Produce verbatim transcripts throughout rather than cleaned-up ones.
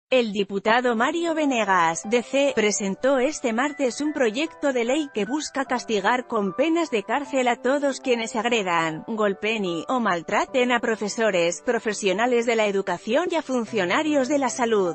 El diputado Mario Venegas, D C, presentó este martes un proyecto de ley que busca castigar con penas de cárcel a todos quienes agredan, golpeen y, o maltraten a profesores, profesionales de la educación y a funcionarios de la salud.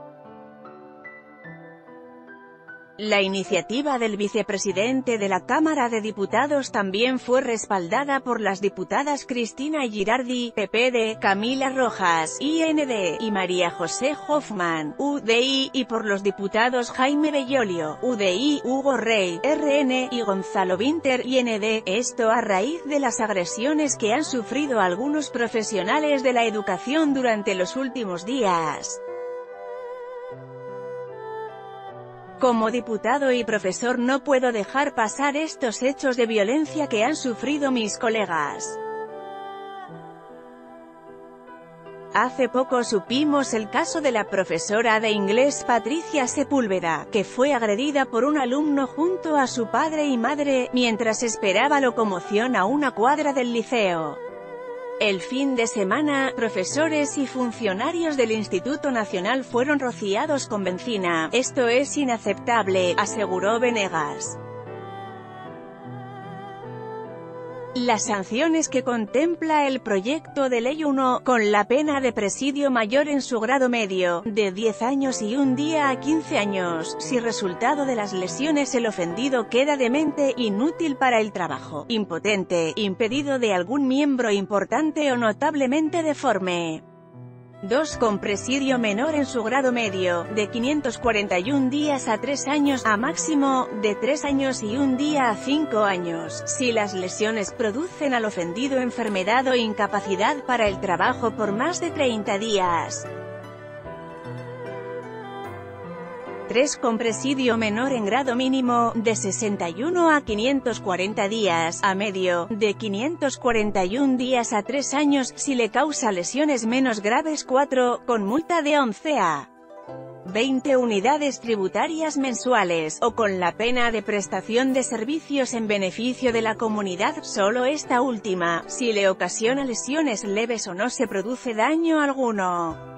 La iniciativa del vicepresidente de la Cámara de Diputados también fue respaldada por las diputadas Cristina Girardi, P P D, Camila Rojas, I N D, y María José Hoffman, U D I, y por los diputados Jaime Bellolio, U D I, Hugo Rey, R N, y Gonzalo Vinter, I N D, esto a raíz de las agresiones que han sufrido algunos profesionales de la educación durante los últimos días. Como diputado y profesor no puedo dejar pasar estos hechos de violencia que han sufrido mis colegas. Hace poco supimos el caso de la profesora de inglés Patricia Sepúlveda, que fue agredida por un alumno junto a su padre y madre, mientras esperaba locomoción a una cuadra del liceo. El fin de semana, profesores y funcionarios del Instituto Nacional fueron rociados con benzina. Esto es inaceptable, aseguró Venegas. Las sanciones que contempla el proyecto de ley uno, con la pena de presidio mayor en su grado medio, de diez años y un día a quince años, si resultado de las lesiones el ofendido queda demente, inútil para el trabajo, impotente, impedido de algún miembro importante o notablemente deforme. dos Con presidio menor en su grado medio, de quinientos cuarenta y un días a tres años, a máximo, de tres años y un día a cinco años, si las lesiones producen al ofendido enfermedad o incapacidad para el trabajo por más de treinta días. tres Con presidio menor en grado mínimo, de sesenta y uno a quinientos cuarenta días, a medio, de quinientos cuarenta y un días a tres años, si le causa lesiones menos graves. cuatro Con multa de once a veinte unidades tributarias mensuales, o con la pena de prestación de servicios en beneficio de la comunidad, solo esta última, si le ocasiona lesiones leves o no se produce daño alguno.